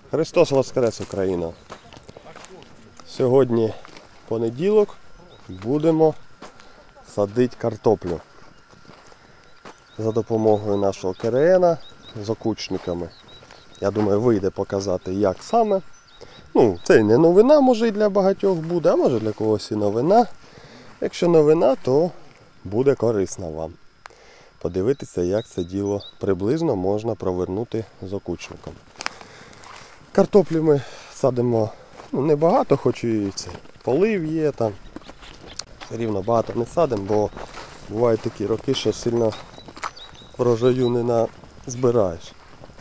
Христос Воскрес, Україна! Сьогодні понеділок, будемо садити картоплю за допомогою нашого КРН з окучниками. Я думаю, вийде показати, як саме. Ну, це не новина, може і для багатьох буде, а може для когось і новина. Якщо новина, то буде корисно вам. Подивитися, як це діло приблизно можна провернути з окучником. Картоплі ми садимо небагато, хоч і це полив є там. Все рівно багато не садимо, бо бувають такі роки, що сильно врожаю не збираєш.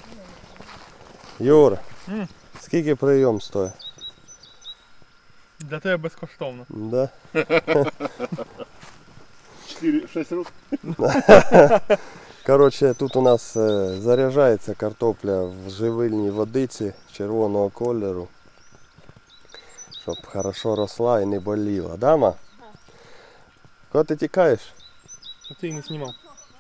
Юра, скільки прийом стоїть? Для тебе безкоштовно. Да? 4-6 років. Коротше, тут у нас заряджається картопля в живильній водиці червоного кольору, щоб хорошо росла і не боліла. Да, ма? Куди ти тікаєш? Ти не знімав.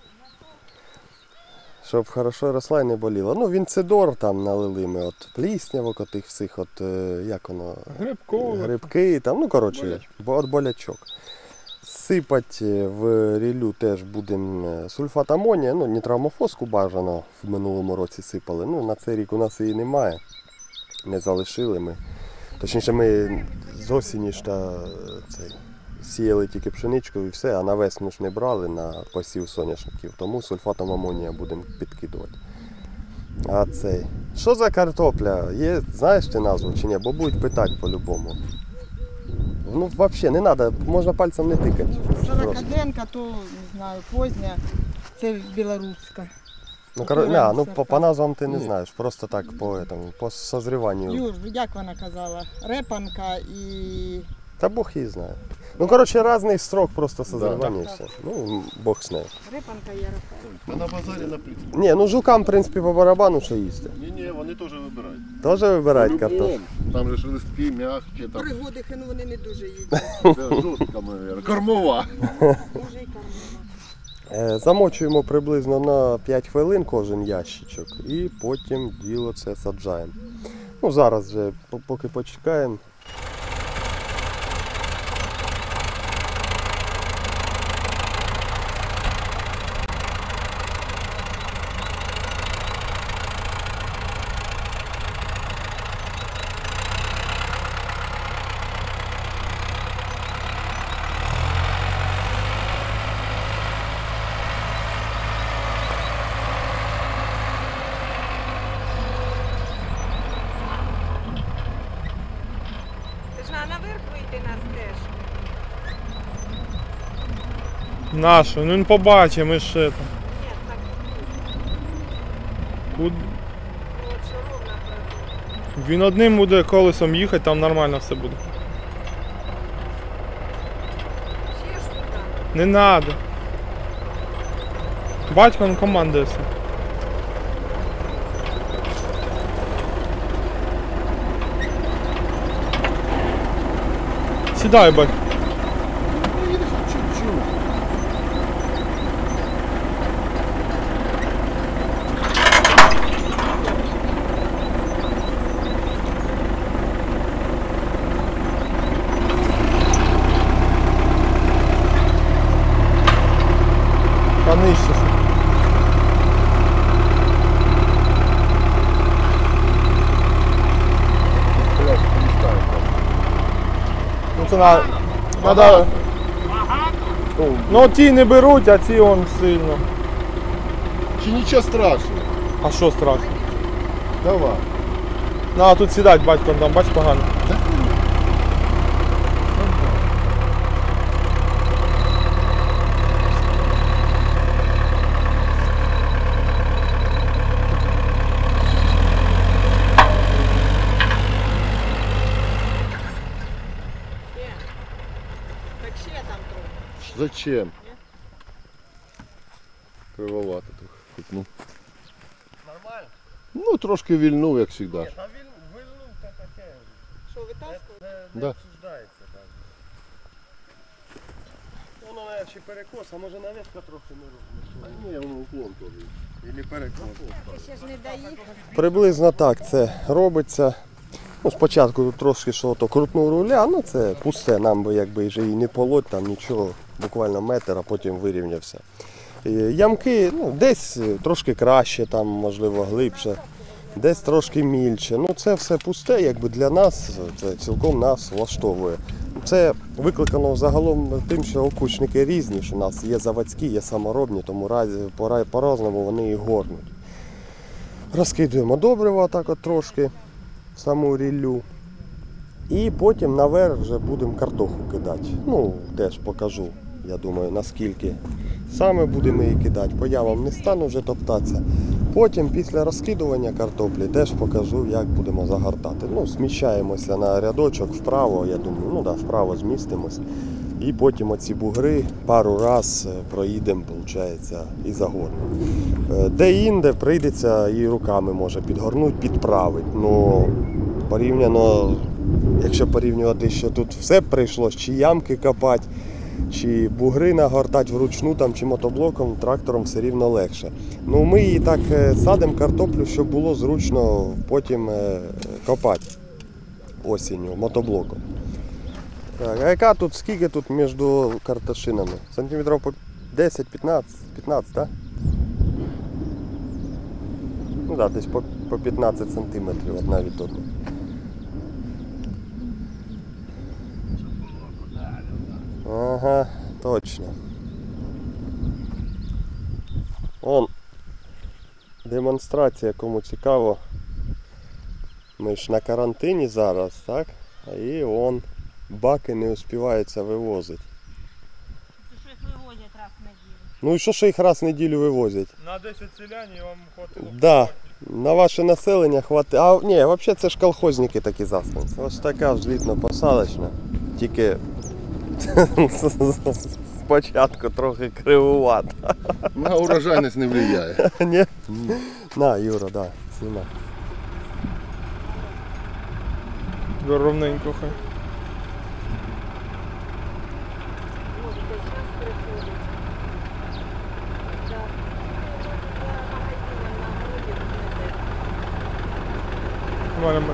Щоб хорошо росла і не боліла. Ну, вінцидор там налили ми, от пліснявок, от тих всіх, от, як воно, грибки, там, ну, коротше, от болячок. Сипать в ріллю теж будемо сульфат амонія, ну, нітроамофоску бажано в минулому році сипали. Ну, на цей рік у нас її немає, не залишили ми. Точніше, ми з осені ж сіяли тільки пшеничку і все, а на весну ж не брали на посів соняшників, тому сульфатом амонія будемо підкидувати. А цей, що за картопля? Є, знаєш ти назву чи ні? Бо будуть питати по-любому. Ну, взагалі, не треба, можна пальцем не тикати. Сорокаденка, то, не знаю, позня, це білоруська. Ну, по назвам ти не знаєш, просто так по созріванню. Юр, як вона казала, репанка і... Та Бог її знає. Ну, коротше, різний строк просто созрівання і все. Ну, Бог з нею. Репанка і репанка. А на базарі на пліт. Ні, ну жукам, в принципі, по барабану що їсти. Ні, вони теж вибирають. Теж вибирають картоплю? Там же ж листки, м'які, там. Пригодихи, ну вони не дуже їдять. Жорстка, мабуть. Кормова. Може і кормова. Замочуємо приблизно на 5 хвилин кожен ящичок і потім діло це саджаємо. Ну, зараз вже, поки почекаємо. Наверх вийти на стежку. Нашу, ну він побачить, ми ж це. Ні, так Куди? от що ровно пройду. Він одним буде колесом їхати, там нормально все буде. Ще ж сюди. Не треба. Батько він командує все. Сідай, батько. Чуть-чуть. Та нижче. Ну це надо. Ну ті не беруть, а ці он сильно. Чи нічого страшного? А що страшно? Давай. На, тут сідать, батько, там, бач, погано. Так ще там трохи. Зачем? Кривовато трохи. Ну. Нормально? Ну, трошки вільнув, як завжди. Та вильнув та таке. Що, витаскувати? Не Да. обсуждається. Воно, знаю, чи перекос, а може навіска трохи не робить. Ні, воно уклон теж. Ілі перекос. Ще ж не доїхав. Приблизно так це робиться. Ну, спочатку тут трошки що то крутнув руля, ну це пусте, нам би якби вже і не полоть, там нічого, буквально метр, а потім вирівнявся. Ямки, ну, десь трошки краще, там, можливо, глибше, десь трошки мільче. Ну, це все пусте, якби для нас, це цілком нас влаштовує. Це викликано загалом тим, що окучники різні, що у нас є заводські, є саморобні, тому по-разному вони і горнуть. Розкидуємо добрива так от трошки, саму ріллю. І потім наверх вже будемо картоху кидати. Ну, теж покажу, я думаю, наскільки саме будемо її кидати. По ямам не стану вже топтатися. Потім після розкидування картоплі теж покажу, як будемо загортати. Ну, зміщаємося на рядочок вправо, я думаю, ну да, вправо змістимось. І потім оці бугри пару раз проїдемо, виходить, і загорнемо. Де-інде прийдеться і руками може підгорнути, підправити. Ну, порівняно, якщо порівнювати, що тут все прийшлось, чи ямки копати, чи бугри нагортати вручну, там, чи мотоблоком, трактором все рівно легше. Ну, ми її так садимо картоплю, щоб було зручно потім копати осінню мотоблоком. Так, а яка тут, скільки тут між картошинами? Сантиметрів по 10, 15, 15, так? Ну так, десь по 15 сантиметрів одна від одної. Ага, точно. Он демонстрація, кому цікаво. Ми ж на карантині зараз, так? І он баки не успіваються вивозити. Що їх вивозять раз в неділю. Ну і що їх раз в неділю вивозять? На 10 селян і вам хватило. Да, на ваше населення хватить. А ні, взагалі це ж колхозники такі застанці. Ось така злітно-посадочна. Тільки спочатку трохи кривувата. На урожайність не впливає. Ні? На, Юра, да, знімай. Ровненько хай. Мене.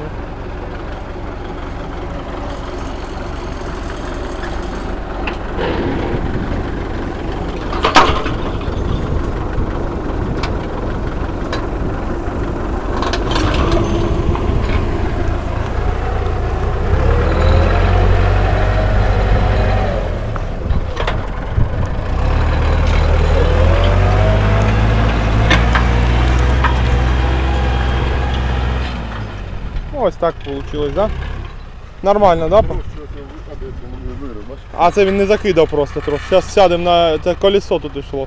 Ось так вийшло, так? Да? Нормально, так? Да? А це він не закидав просто трохи. Зараз сядемо на це колесо тут йшло.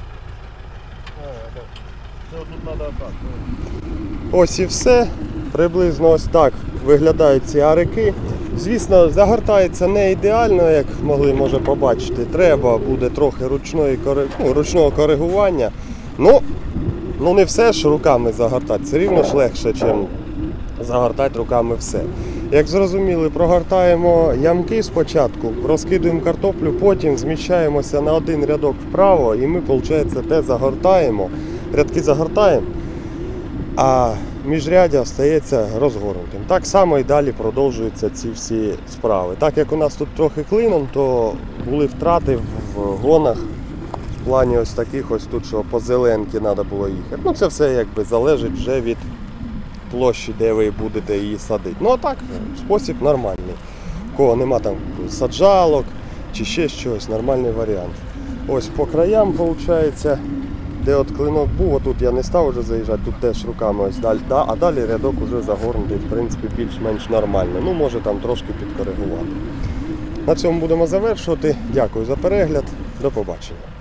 Це тут треба так. Ось і все. Приблизно ось так виглядають ці арики. Звісно, загортається не ідеально, як могли може побачити. Треба буде трохи ручного коригування. Ну не все ж руками загортати. Все рівно ж легше, ніж загортати руками все. Як зрозуміли, прогортаємо ямки спочатку, розкидуємо картоплю, потім зміщаємося на один рядок вправо і ми, виходить, те загортаємо. Рядки загортаємо, а міжряддя стається розгорнутим. Так само і далі продовжуються ці всі справи. Так як у нас тут трохи клином, то були втрати в гонах в плані ось таких ось тут, що по зеленки треба було їхати. Ну це все якби залежить вже від площі, де ви будете її садити. Ну а так, спосіб нормальний. У кого нема там саджалок чи ще щось, нормальний варіант. Ось по краям, виходить, де от клинок був, отут я не став вже заїжджати, тут теж руками ось далі, а далі рядок вже загорнутий, в принципі, більш-менш нормально. Ну, може там трошки підкоригувати. На цьому будемо завершувати. Дякую за перегляд. До побачення.